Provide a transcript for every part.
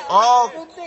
Oh!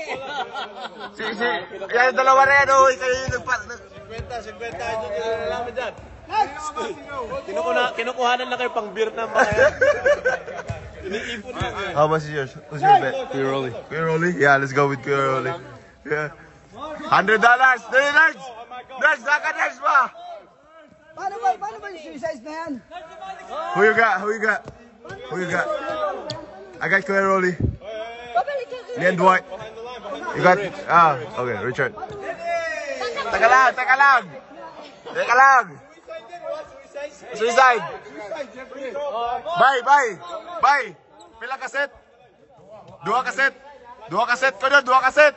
Yan, dalawa rin, oh. Kayo yung nagpat. 50 ito yung nalaman dyan. Kinukuhanan lang kayo pang beer na mga yan. Iniipon lang. How much is yours? Who's your bet? Kuya Rolly. Kuya Rolly? Yeah, let's go with Kuya Rolly. Yeah. $100. Nerds! Nerds! Naka nerds ba? Paano ba yung suicide na yan? Who you got? Who you got? Who you got? I got Kuya Rolly. Me and Dwight. You got... okay, Richard. Teka lang! Teka lang! Suicide! Bye! Pila kaset? Dua kaset? Ko doon, dua kaset!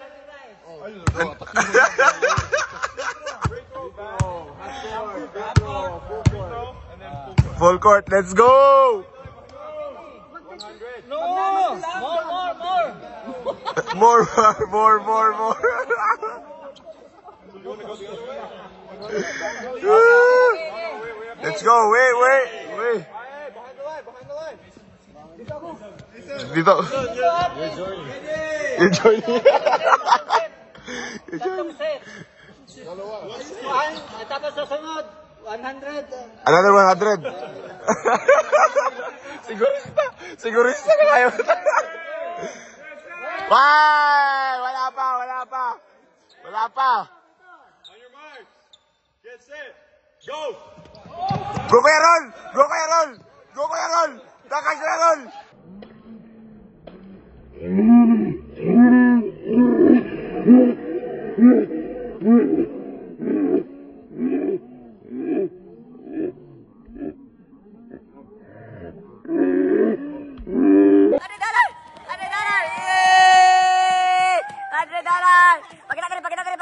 Full court, let's go! More. Let's go, wait. Behind the line. Dito. You're joining. Tapos sa sunod, 100. Another 100. Sigurista ka kayo. Bye! Wala pa. On your mark. Get set. Go! Go Kuya Ron! Takas Kuya Ron! $100! Pakita ka rin!